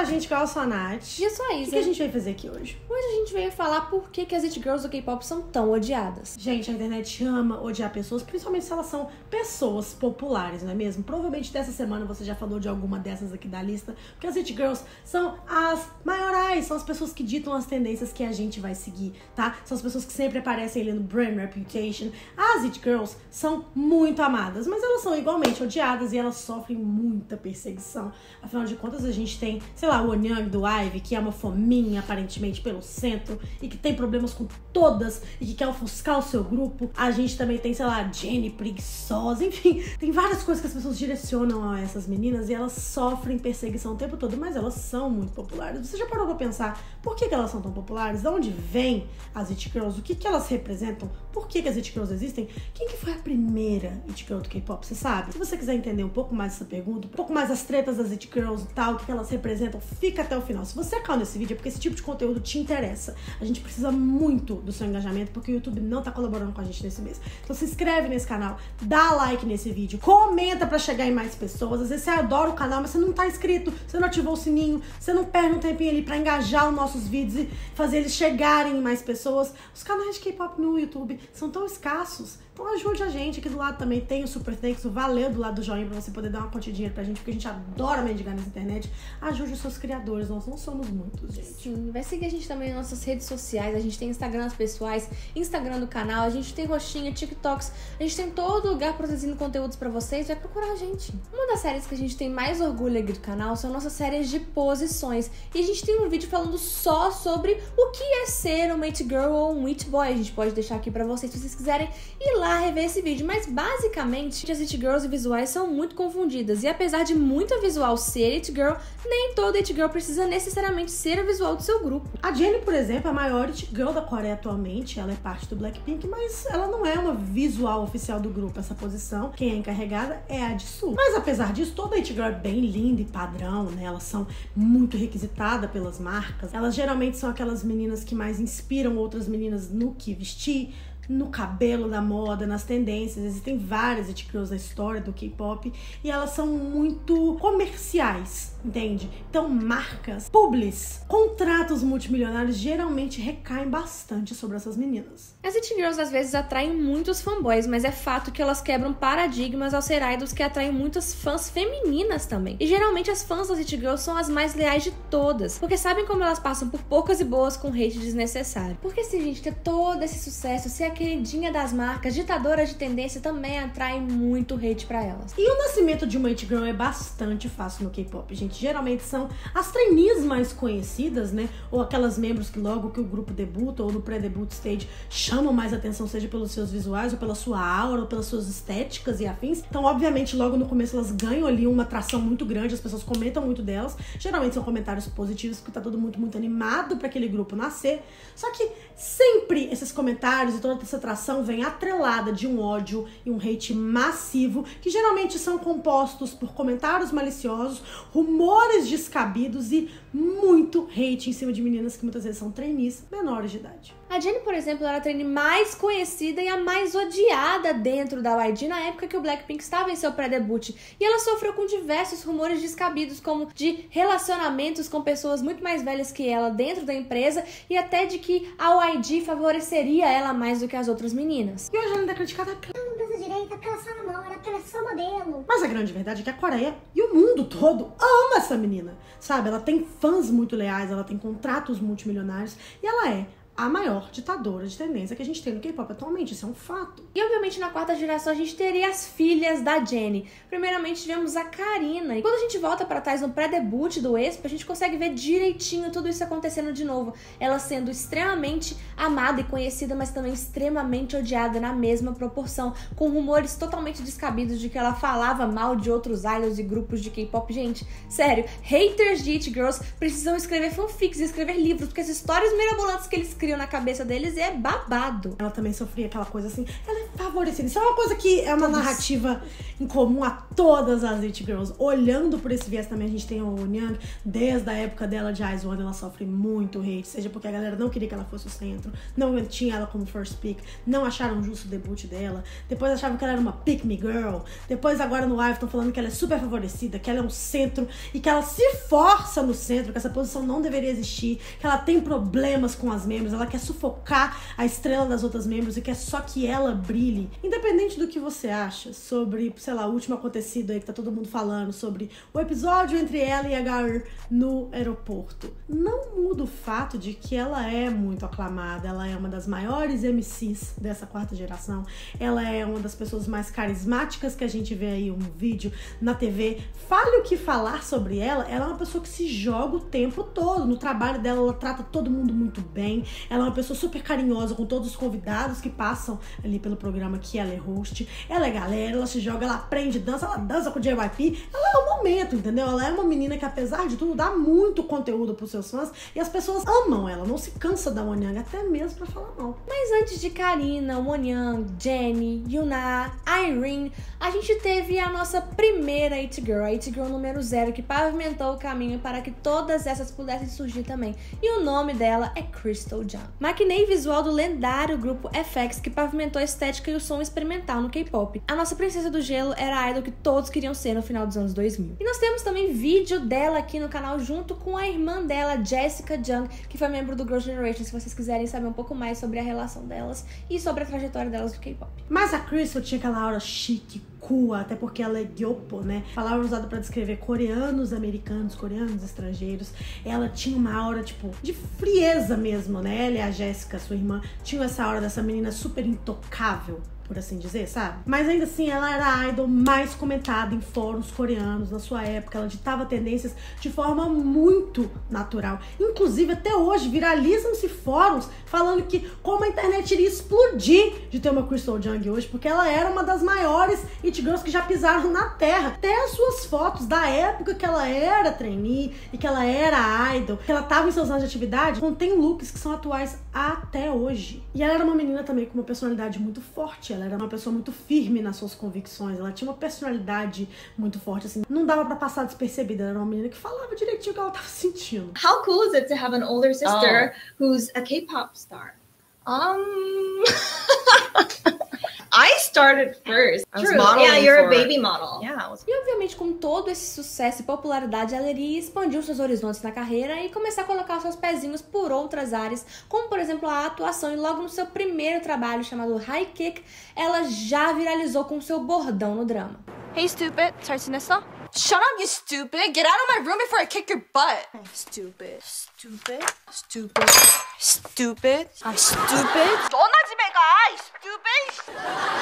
gente, igual eu sou a Nath. E eu sou a Isa. O que a gente veio fazer aqui hoje? Hoje a gente veio falar por que as It Girls do K-pop são tão odiadas. Gente, a internet ama odiar pessoas, principalmente se elas são pessoas populares, não é mesmo? Provavelmente dessa semana você já falou de alguma dessas aqui da lista, porque as It Girls são as maiorais, são as pessoas que ditam as tendências que a gente vai seguir, tá? São as pessoas que sempre aparecem ali no Brand Reputation. As It Girls são muito amadas, mas elas são igualmente odiadas e elas sofrem muita perseguição. Afinal de contas, a gente tem, sei lá, o Wonyoung do IVE, que é uma fominha, aparentemente, pelo centro, e que tem problemas com todas, e que quer ofuscar o seu grupo. A gente também tem, sei lá, a Jennie preguiçosa, enfim, tem várias coisas que as pessoas direcionam a essas meninas e elas sofrem perseguição o tempo todo, mas elas são muito populares. Você já parou pra pensar por que elas são tão populares? De onde vem as It Girls? O que elas representam? Por que as It Girls existem? Quem que foi a primeira It Girl do K-pop, você sabe? Se você quiser entender um pouco mais essa pergunta, um pouco mais as tretas das It Girls e tal, o que elas representam, fica até o final. Se você caiu nesse vídeo é porque esse tipo de conteúdo te interessa. A gente precisa muito do seu engajamento, porque o YouTube não tá colaborando com a gente nesse mês. Então se inscreve nesse canal, dá like nesse vídeo, comenta pra chegar em mais pessoas. Às vezes você adora o canal, mas você não tá inscrito, você não ativou o sininho, você não perde um tempinho ali pra engajar os nossos vídeos e fazer eles chegarem em mais pessoas. Os canais de K-pop no YouTube são tão escassos. Então ajude a gente. Aqui do lado também tem o Super Thanks, o valeu do lado do joinha pra você poder dar uma quantia de dinheiro pra gente, porque a gente adora mendigar nessa internet. Ajude os seus criadores, nós não somos muitos, gente. Sim, vai seguir a gente também nas nossas redes sociais, a gente tem Instagrams pessoais, Instagram do canal, a gente tem roxinha, TikToks, a gente tem todo lugar produzindo conteúdos pra vocês, vai procurar a gente. Uma das séries que a gente tem mais orgulho aqui do canal são nossas séries de posições, e a gente tem um vídeo falando só sobre o que é ser uma It Girl ou um It Boy. A gente pode deixar aqui pra vocês se vocês quiserem ir lá rever esse vídeo, mas basicamente as It Girls e visuais são muito confundidas, e apesar de muita visual ser It Girl, nem toda It Girl precisa necessariamente ser a visual do seu grupo. A Jennie, por exemplo, é a maior It Girl da Coreia atualmente, ela é parte do Blackpink, mas ela não é uma visual oficial do grupo. Essa posição, quem é encarregada é a Jisoo. Mas apesar disso, toda It Girl é bem linda e padrão, né? Elas são muito requisitadas pelas marcas. Elas geralmente são aquelas meninas que mais inspiram outras meninas no que vestir, no cabelo da moda, nas tendências. Existem várias It Girls na história do K-pop e elas são muito comerciais, entende? Então marcas, publis, contratos multimilionários geralmente recaem bastante sobre essas meninas. As It Girls às vezes atraem muitos fanboys, mas é fato que elas quebram paradigmas ao ser idols que atraem muitas fãs femininas também. E geralmente as fãs das It Girls são as mais leais de todas, porque sabem como elas passam por poucas e boas com hate desnecessário. Porque se a gente ter todo esse sucesso, ser a queridinha das marcas, ditadora de tendência, também atrai muito hate pra elas. E o nascimento de uma It Girl é bastante fácil no K-pop, gente. Geralmente são as trainees mais conhecidas, né? Ou aquelas membros que logo que o grupo debuta ou no pré-debut stage chamam mais atenção, seja pelos seus visuais, ou pela sua aura, ou pelas suas estéticas e afins. Então, obviamente, logo no começo elas ganham ali uma atração muito grande, as pessoas comentam muito delas. Geralmente são comentários positivos, porque tá todo mundo muito animado pra aquele grupo nascer. Só que sempre esses comentários e toda essa atração vem atrelada de um ódio e um hate massivo, que geralmente são compostos por comentários maliciosos, rumores descabidos e muito hate em cima de meninas que muitas vezes são trainees menores de idade. A Jennie, por exemplo, era a trainee mais conhecida e a mais odiada dentro da YG na época que o Blackpink estava em seu pré-debut. E ela sofreu com diversos rumores descabidos, como de relacionamentos com pessoas muito mais velhas que ela dentro da empresa e até de que a YG favoreceria ela mais do que as outras meninas. E hoje ela ainda é criticada porque ela não dança direito, porque ela só namora, porque ela é só modelo. Mas a grande verdade é que a Coreia e o mundo todo ama essa menina, sabe? Ela tem fãs muito leais, ela tem contratos multimilionários e ela é a maior ditadora de tendência que a gente tem no K-pop atualmente, isso é um fato. E obviamente na quarta geração a gente teria as filhas da Jennie. Primeiramente tivemos a Karina, e quando a gente volta pra trás no pré-debut do Aespa, a gente consegue ver direitinho tudo isso acontecendo de novo. Ela sendo extremamente amada e conhecida, mas também extremamente odiada na mesma proporção, com rumores totalmente descabidos de que ela falava mal de outros idols e grupos de K-pop. Gente, sério, haters de It Girls precisam escrever fanfics e escrever livros, porque as histórias mirabolantes que eles criam criam na cabeça deles e é babado. Ela também sofria aquela coisa assim, ela é favorecida. Isso é uma coisa que é uma narrativa em comum a todas as It Girls. Olhando por esse viés também, a gente tem a Wonyoung, desde a época dela de IZ*ONE, ela sofre muito hate, seja porque a galera não queria que ela fosse o centro, não tinha ela como first pick, não acharam justo o debut dela, depois achavam que ela era uma pick me girl, depois agora no IVE estão falando que ela é super favorecida, que ela é um centro e que ela se força no centro, que essa posição não deveria existir, que ela tem problemas com as membros, ela quer sufocar a estrela das outras membros e quer só que ela brilhe. Independente do que você acha sobre, sei lá, o último acontecido aí que tá todo mundo falando, sobre o episódio entre ela e a Gaur no aeroporto, não muda o fato de que ela é muito aclamada, ela é uma das maiores MCs dessa quarta geração, ela é uma das pessoas mais carismáticas que a gente vê aí um vídeo na TV. Fale o que falar sobre ela, ela é uma pessoa que se joga o tempo todo. No trabalho dela, ela trata todo mundo muito bem, ela é uma pessoa super carinhosa com todos os convidados que passam ali pelo programa que ela é host, ela é galera, ela se joga, ela aprende dança, ela dança com o JYP, ela é o momento, entendeu? Ela é uma menina que, apesar de tudo, dá muito conteúdo pros seus fãs e as pessoas amam ela, não se cansa da Wonyoung, até mesmo pra falar mal. Mas antes de Karina, Wonyoung, Jennie, Yuna, Irene, a gente teve a nossa primeira It Girl, a It Girl número 0, que pavimentou o caminho para que todas essas pudessem surgir também. E o nome dela é Crystal Jung. Maquinei visual do lendário grupo FX, que pavimentou a estética e o som experimental no K-pop. A nossa princesa do gelo era a idol que todos queriam ser no final dos anos 2000. E nós temos também vídeo dela aqui no canal junto com a irmã dela, Jessica Jung, que foi membro do Girls' Generation, se vocês quiserem saber um pouco mais sobre a relação delas e sobre a trajetória delas do K-pop. Mas a Crystal tinha aquela aura chique, cool, até porque ela é gyopo, né? Palavra usada pra descrever coreanos americanos, coreanos estrangeiros. Ela tinha uma aura, tipo, de frieza mesmo, né? Ela e a Jéssica, sua irmã, tinham essa aura dessa menina super intocável, por assim dizer, sabe? Mas ainda assim, ela era a idol mais comentada em fóruns coreanos na sua época. Ela ditava tendências de forma muito natural. Inclusive, até hoje, viralizam-se fóruns falando que como a internet iria explodir de ter uma Crystal Jung hoje, porque ela era uma das maiores It Girls que já pisaram na Terra. Até as suas fotos da época que ela era trainee e que ela era idol, que ela tava em seus anos de atividade, contém looks que são atuais até hoje. E ela era uma menina também com uma personalidade muito forte. Ela era uma pessoa muito firme nas suas convicções, ela tinha uma personalidade muito forte, assim, não dava pra passar despercebida, ela era uma menina que falava direitinho o que ela tava sentindo. How cool is it to have an older sister who's a K-pop star? I started first. I was modeling. Yeah, you're a baby model. Yeah. E obviamente, com todo esse sucesso e popularidade, ela iria expandir os seus horizontes na carreira e começar a colocar os seus pezinhos por outras áreas, como por exemplo a atuação. E logo no seu primeiro trabalho, chamado High Kick, ela já viralizou com seu bordão no drama. Hey stupid, 잘 지냈어? Shut up, you stupid! Get out of my room before I kick your butt! Stupid. Stupid. Stupid. Stupid. Stupid. 너나 집에 가, stupid!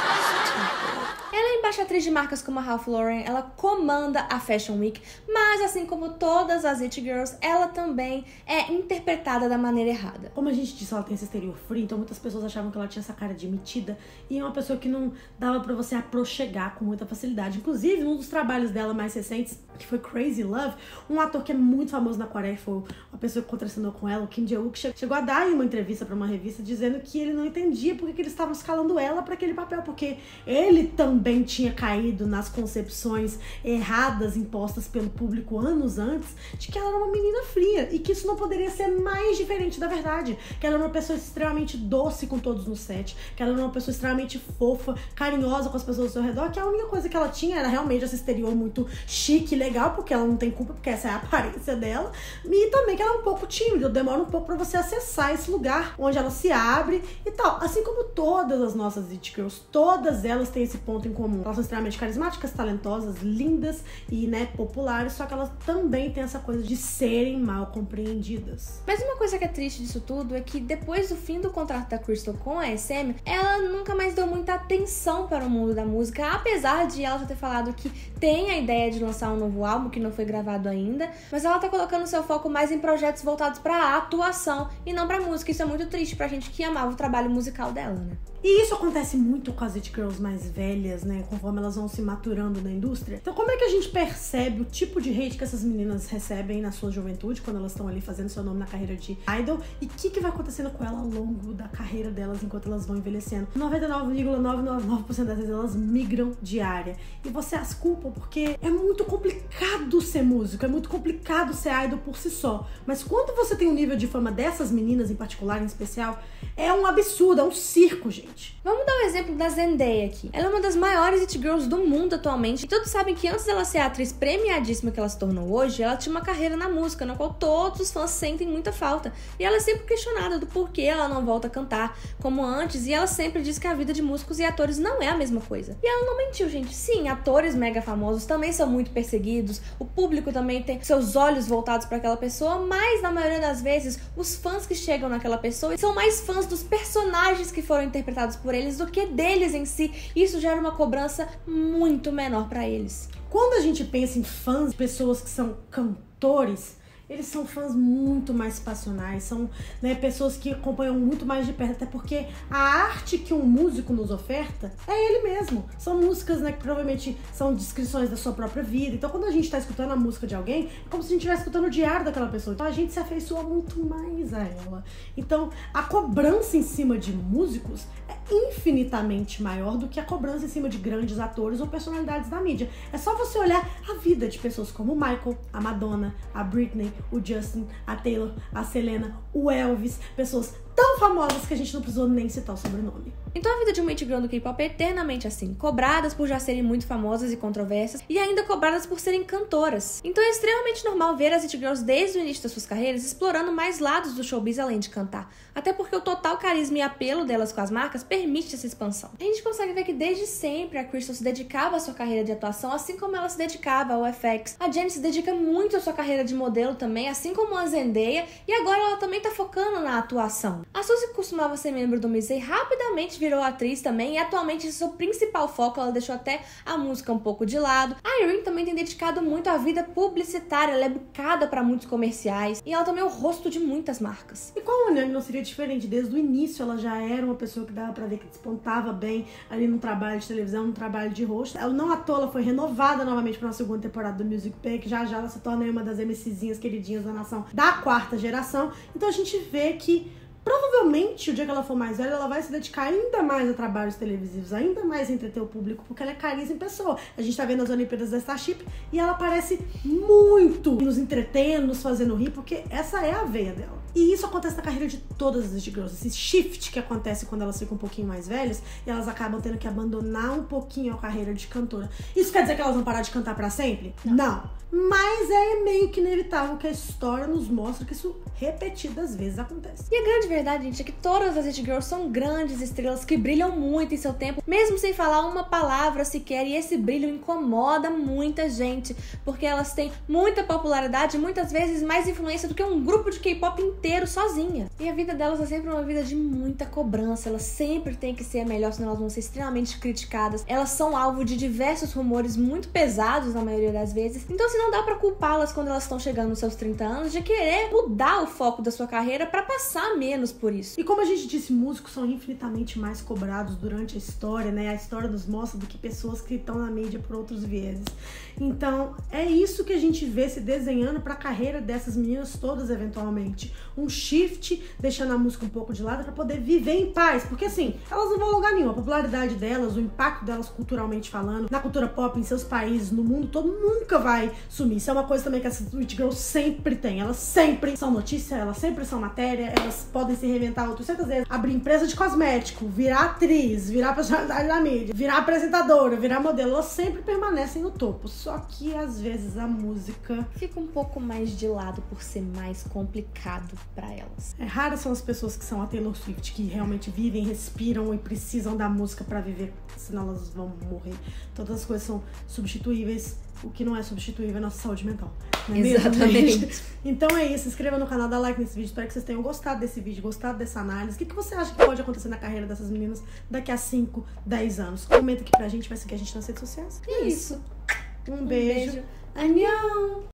Ela é embaixatriz de marcas como a Ralph Lauren, ela comanda a Fashion Week, mas assim como todas as It Girls, ela também é interpretada da maneira errada. Como a gente disse, ela tem esse exterior frio, então muitas pessoas achavam que ela tinha essa cara de metida e é uma pessoa que não dava pra você aproxegar com muita facilidade. Inclusive, num dos trabalhos dela mais recentes, que foi Crazy Love, um ator que é muito famoso na Coreia, foi uma pessoa que contracenou com ela, o Kim Jae-wook, chegou a dar uma entrevista pra uma revista dizendo que ele não entendia porque que eles estavam escalando ela pra aquele papel, porque ele também tinha caído nas concepções erradas impostas pelo público anos antes de que ela era uma menina fria e que isso não poderia ser mais diferente da verdade, que ela era uma pessoa extremamente doce com todos no set, que ela era uma pessoa extremamente fofa, carinhosa com as pessoas ao seu redor, que a única coisa que ela tinha era realmente esse exterior muito chique e legal, porque ela não tem culpa, porque essa é a aparência dela, e também que ela é um pouco tímida, demora um pouco pra você acessar esse lugar onde ela se abre e tal. Assim como todas as nossas It Girls, todas elas têm esse ponto em comum. Elas são extremamente carismáticas, talentosas, lindas e, né, populares, só que elas também têm essa coisa de serem mal compreendidas. Mas uma coisa que é triste disso tudo é que depois do fim do contrato da Crystal com a SM, ela nunca mais deu muita atenção para o mundo da música, apesar de ela já ter falado que tem a ideia de lançar um novo álbum que não foi gravado ainda, mas ela tá colocando seu foco mais em projetos voltados pra atuação e não pra música. Isso é muito triste pra gente que amava o trabalho musical dela, né? E isso acontece muito com as it girls mais velhas, né? Conforme elas vão se maturando na indústria. Então como é que a gente percebe o tipo de hate que essas meninas recebem na sua juventude, quando elas estão ali fazendo seu nome na carreira de idol? E o que vai acontecendo com ela ao longo da carreira delas enquanto elas vão envelhecendo? 99,999% das vezes elas migram de área. E você as culpa porque é muito complicado ser músico, é muito complicado ser idol por si só. Mas quando você tem um nível de fama dessas meninas em particular, em especial, é um absurdo, é um circo, gente. Vamos dar um exemplo da Zendaya aqui. Ela é uma das maiores it girls do mundo atualmente. E todos sabem que antes dela ser a atriz premiadíssima que ela se tornou hoje, ela tinha uma carreira na música, na qual todos os fãs sentem muita falta. E ela é sempre questionada do porquê ela não volta a cantar como antes. E ela sempre diz que a vida de músicos e atores não é a mesma coisa. E ela não mentiu, gente. Sim, atores mega famosos também são muito perseguidos. O público também tem seus olhos voltados para aquela pessoa. Mas, na maioria das vezes, os fãs que chegam naquela pessoa são mais fãs dos personagens que foram interpretados por eles do que deles em si. Isso gera uma cobrança muito menor pra eles. Quando a gente pensa em fãs, pessoas que são cantores, eles são fãs muito mais passionais, são, né, pessoas que acompanham muito mais de perto, até porque a arte que um músico nos oferta é ele mesmo. São músicas, né, que provavelmente são descrições da sua própria vida. Então quando a gente tá escutando a música de alguém, é como se a gente estivesse escutando o diário daquela pessoa. Então a gente se afeiçoa muito mais a ela. Então a cobrança em cima de músicos é infinitamente maior do que a cobrança em cima de grandes atores ou personalidades da mídia. É só você olhar a vida de pessoas como o Michael, a Madonna, a Britney, o Justin, a Taylor, a Selena, o Elvis, pessoas tão famosas que a gente não precisou nem citar o sobrenome. Então a vida de uma it girl do K-pop é eternamente assim, cobradas por já serem muito famosas e controversas e ainda cobradas por serem cantoras. Então é extremamente normal ver as it girls desde o início das suas carreiras explorando mais lados do showbiz além de cantar. Até porque o total carisma e apelo delas com as marcas permite essa expansão. A gente consegue ver que desde sempre a Crystal se dedicava à sua carreira de atuação, assim como ela se dedicava ao FX. A Jennie se dedica muito à sua carreira de modelo também, assim como a Zendaya, e agora ela também tá focando na atuação. A Suzy, que costumava ser membro do Missy, rapidamente virou atriz também, e atualmente esse é o seu principal foco. Ela deixou até a música um pouco de lado. A Irene também tem dedicado muito à vida publicitária, ela é bicada para muitos comerciais, e ela também é o rosto de muitas marcas. E com a Wonyoung não seria diferente. Desde o início ela já era uma pessoa que dava pra ver que despontava bem ali no trabalho de televisão, no trabalho de rosto. Ela não à toa, ela foi renovada novamente para uma segunda temporada do Music Bank. Já ela se torna uma das MCzinhas queridinhas da nação da quarta geração. Então a gente vê que provavelmente, o dia que ela for mais velha, ela vai se dedicar ainda mais a trabalhos televisivos, ainda mais a entreter o público, porque ela é carisma em pessoa. A gente tá vendo as Olimpíadas da Starship e ela aparece muito nos entretendo, nos fazendo rir, porque essa é a veia dela. E isso acontece na carreira de todas as it girls, esse shift que acontece quando elas ficam um pouquinho mais velhas e elas acabam tendo que abandonar um pouquinho a carreira de cantora. Isso quer dizer que elas vão parar de cantar pra sempre? Não. Mas é meio que inevitável que a história nos mostra que isso repetidas vezes acontece. E a grande verdade, gente, é que todas as it girls são grandes estrelas que brilham muito em seu tempo, mesmo sem falar uma palavra sequer, e esse brilho incomoda muita gente, porque elas têm muita popularidade e muitas vezes mais influência do que um grupo de K-pop inteiro sozinha. E a vida delas é sempre uma vida de muita cobrança, elas sempre têm que ser a melhor, senão elas vão ser extremamente criticadas. Elas são alvo de diversos rumores muito pesados na maioria das vezes, então se não dá pra culpá-las quando elas estão chegando nos seus 30 anos de querer mudar o foco da sua carreira pra passar menos por isso. E como a gente disse, músicos são infinitamente mais cobrados durante a história, né? A história nos mostra do que pessoas que estão na mídia por outros vieses. Então, é isso que a gente vê se desenhando pra carreira dessas meninas todas, eventualmente. Um shift, deixando a música um pouco de lado pra poder viver em paz. Porque, assim, elas não vão a lugar nenhum. A popularidade delas, o impacto delas culturalmente falando, na cultura pop, em seus países, no mundo todo, nunca vai sumir. Isso é uma coisa também que as it girls sempre têm. Elas sempre são notícia, elas sempre são matéria, elas podem se reinventar 800 vezes. Abrir empresa de cosmético, virar atriz, virar personalidade da mídia, virar apresentadora, virar modelo. Elas sempre permanecem no topo. Só que, às vezes, a música fica um pouco mais de lado por ser mais complicado pra elas. Raras são as pessoas que são a Taylor Swift, que realmente vivem, respiram e precisam da música pra viver, senão elas vão morrer. Todas as coisas são substituíveis. O que não é substituível é a nossa saúde mental. Não é Exatamente. Mesmo? Então é isso. Se inscreva no canal, dá like nesse vídeo. Espero que vocês tenham gostado desse vídeo, gostado dessa análise. O que você acha que pode acontecer na carreira dessas meninas daqui a 5, 10 anos? Comenta aqui pra gente, vai seguir a gente nas redes sociais. É isso. Um beijo. Annyeong!